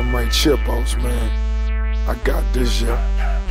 I'm right chip outs, man. I got this, yeah.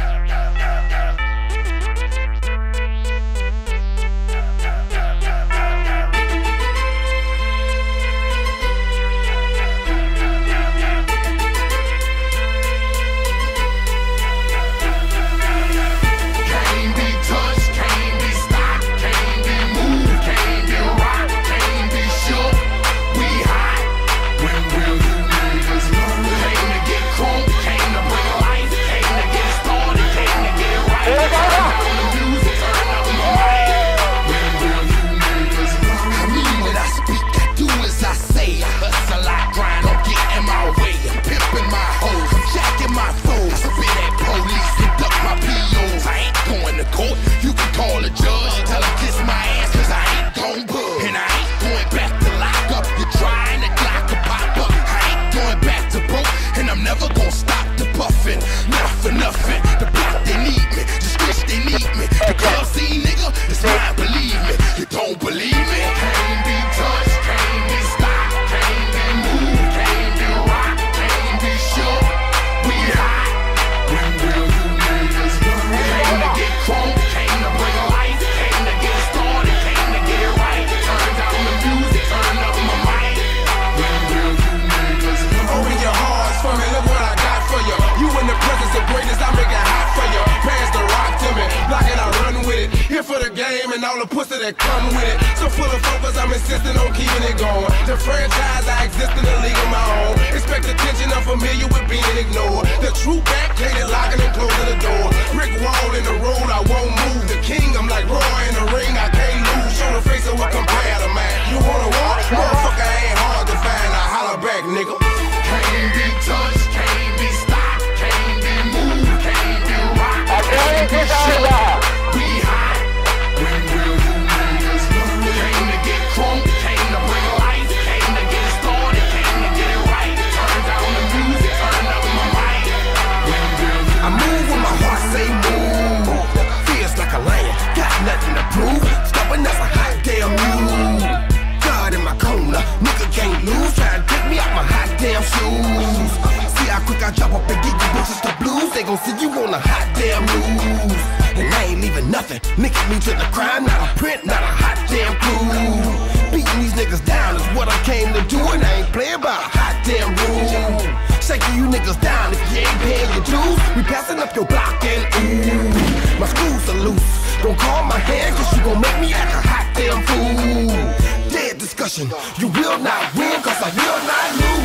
And all the pussy that come with it. So full of focus, I'm insisting on keeping it going. The franchise, I exist in a league of my own. Expect attention, I'm familiar with being ignored. The true backhanded locking and closing the door. Brick wall in the road, I won't move. The king, I'm like Roy in the ring, I can't lose. Show the face of what compare to man. You wanna walk? Motherfucker ain't hard to find. I holler back, nigga. Can't be touched, can't be stopped, can't be moved, can't be rocked, can't be shook. We hot. When will you niggas learn? Came to get crunk, came to bring life, came to get started, came to get it right. Turn down the music, turn up my mic. When will you I move when my heart say move. Feels like a lion, got nothing to prove. Stubborn as a hot damn mule. God in my corner, nigga can't lose. Try to take me out my hot damn shoes. See how quick I drop up and get you bitches the blues. They gon' see you on a hot damn news. And I ain't leaving nothing. Linking me to the crime, not a print, not a hot damn clue. Beating these niggas down is what I came to do, and I ain't playing by a hot damn rule. Shaking you niggas down if you ain't paying your dues. We passing up your block and ooh, my screws are loose. Don't call my hand, cause you gon' make me act a hot damn fool. Dead discussion, you will not win, cause I will not lose.